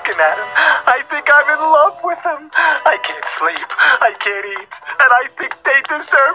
looking at him. I think I'm in love with him. I can't sleep. I can't eat. And I think they deserve